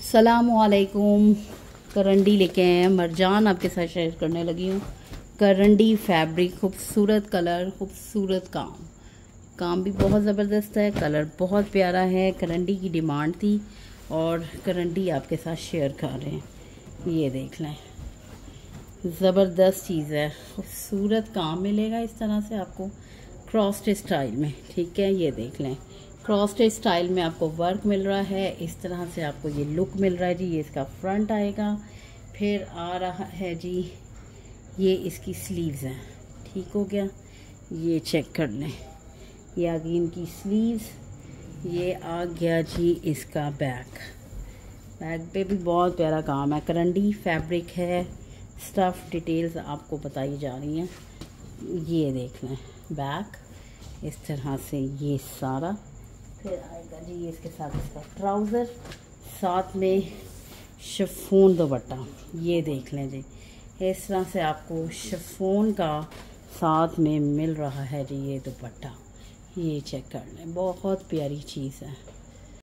सलामुअलैकुम। करंडी लेके आए हैं मरजान, आपके साथ शेयर करने लगी हूँ। करंडी फैब्रिक, खूबसूरत कलर, खूबसूरत काम भी बहुत ज़बरदस्त है, कलर बहुत प्यारा है। करंडी की डिमांड थी और करंडी आपके साथ शेयर कर रहे हैं। ये देख लें, ज़बरदस्त चीज़ है, खूबसूरत काम मिलेगा इस तरह से आपको क्रॉस्ड स्टाइल में। ठीक है, ये देख लें, क्रॉस्ड स्टाइल में आपको वर्क मिल रहा है। इस तरह से आपको ये लुक मिल रहा है जी। ये इसका फ्रंट आएगा, फिर आ रहा है जी, ये इसकी स्लीव्स हैं। ठीक हो गया, ये चेक कर लें, ये आ गई इनकी स्लीव्स। ये आ गया जी इसका बैक पे भी बहुत प्यारा काम है। करंडी फैब्रिक है, स्टफ डिटेल्स आपको बताई जा रही हैं। ये देख लें, बैक इस तरह से ये सारा, फिर आएगा जी ये इसके साथ इसका ट्राउज़र, साथ में शिफॉन दुपट्टा। ये देख लें जी, इस तरह से आपको शिफॉन का साथ में मिल रहा है जी ये दुपट्टा। ये चेक कर लें, बहुत प्यारी चीज़ है।